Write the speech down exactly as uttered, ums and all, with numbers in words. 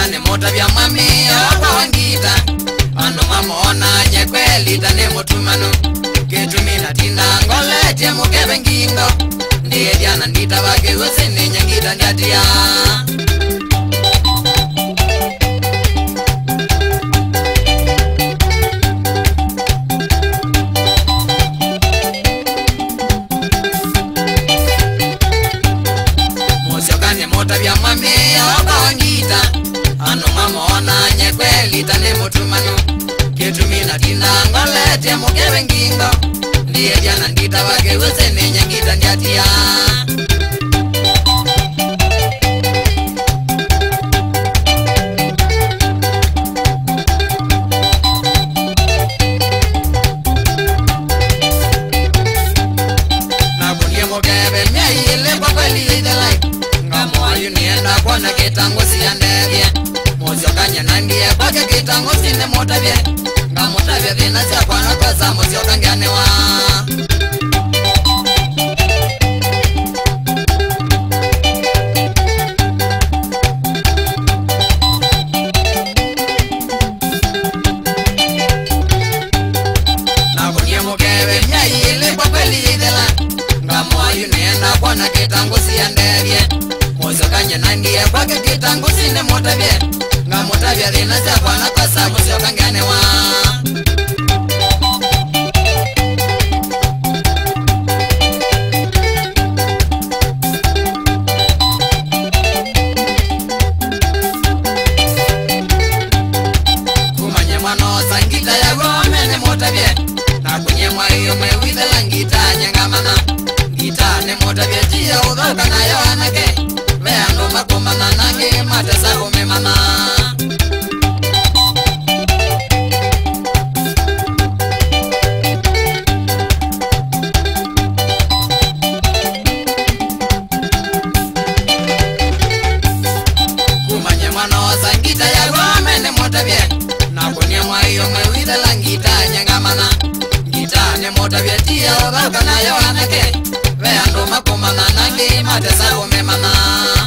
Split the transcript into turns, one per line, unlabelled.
ni mota vya mami Opa wangita Anu mamona nye kweli tane mutumano Ketumi na tinda ngole tia mukebe ngingo Ndiye diana ndita wake usini nyangita ndiatia Mota vya mami Opa wangita Anu mamona nye kweli tane mutumano Ketumi na tinda ngole tia mukebe ngingo Ndiye diana ndita wake usini nyangita ndiatia Kwana kitango siya ndege Mozio kanya nandiye Kwake kitango sine motavye Nga motavye vina siya kwana kwasa Mozio kangianewa Na kunye mukebe Nye ili kwa kweli idela Nga mwayu nienda Kwana kitango siya ndege Mozio kanya nandiye Kwake kitango sine motavye Nga motavye vina siya kwana kwasa Mozio kangianewa Kumanye mwano sangita ya gome ne motavye Na kunye mwayo mwewithe la ngita nyangamana Ngita ne motavye tia udhoka na yo anake Veando makumana nange matesa kumemana Kumanye mwano sangita ya gome ne motavye Na kunye mwayo mwewithe la ngita nyangamana Ngita ne motavye tia udhoka na yo anake Veando makumana nange matesa kumemana